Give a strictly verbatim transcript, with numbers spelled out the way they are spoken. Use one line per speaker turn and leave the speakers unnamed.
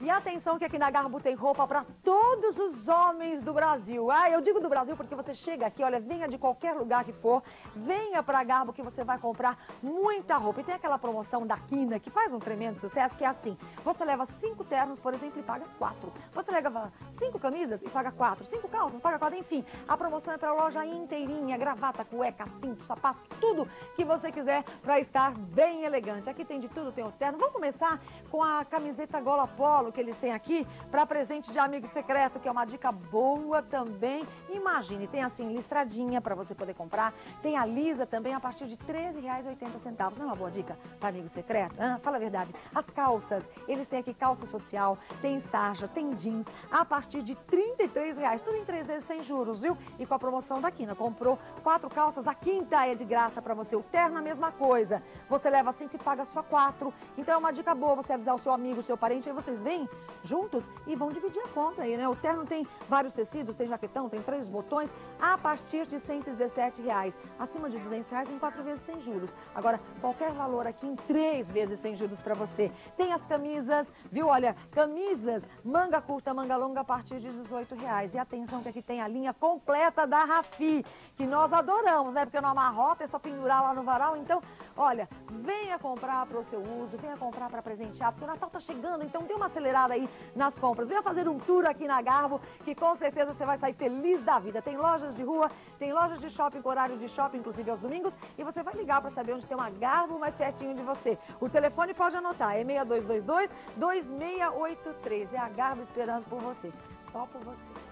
E atenção que aqui na Garbo tem roupa para todos os homens do Brasil. Ah, eu digo do Brasil porque você chega aqui, olha, venha de qualquer lugar que for, venha para Garbo que você vai comprar muita roupa. E tem aquela promoção da Quina que faz um tremendo sucesso, que é assim, você leva cinco ternos, por exemplo, e paga quatro. Você leva cinco camisas e paga quatro. Cinco calças, paga quatro, enfim. A promoção é para a loja inteirinha, gravata, cueca, cinto, sapato, tudo que você quiser para estar bem elegante. Aqui tem de tudo, tem o terno. Vamos começar com a camiseta gola polo que eles têm aqui para presente de amigo secreto, que é uma dica boa também. Imagine, tem assim listradinha para você poder comprar, tem a lisa também a partir de treze reais e oitenta centavos. Não é uma boa dica para amigo secreto? Ah, fala a verdade. As calças, eles têm aqui calça social, tem sarja, tem jeans, a partir de trinta e três reais, tudo em três vezes sem juros, viu? E com a promoção da Quina, comprou quatro calças, a quinta é de graça para você. O terno a mesma coisa, você leva cinco e paga só quatro. Então é uma dica boa você avisar o seu amigo, o seu parente, aí vocês vêm juntos e vão dividir a conta aí, né? O terno tem vários tecidos, tem jaquetão, tem três botões, a partir de cento e dezessete reais. Acima de duzentos reais em quatro vezes sem juros. Agora, qualquer valor aqui em três vezes sem juros para você. Tem as camisas, viu? Olha, camisas, manga curta, manga longa a partir de dezoito reais. E atenção que aqui tem a linha completa da Rafi, que nós adoramos, né? Porque no amarrota é só pendurar lá no varal. Então, olha, venha comprar para o seu uso, venha comprar para presentear, porque o Natal tá chegando, então dê uma acelerada aí nas compras. Venha fazer um tour aqui na Garbo, que com certeza você vai sair feliz da vida. Tem lojas de rua, tem lojas de shopping com horário de shopping, inclusive aos domingos, e você vai ligar para saber onde tem uma Garbo mais pertinho de você. O telefone pode anotar, é seis dois dois dois, dois seis oito três. É a Garbo esperando por você, só por você.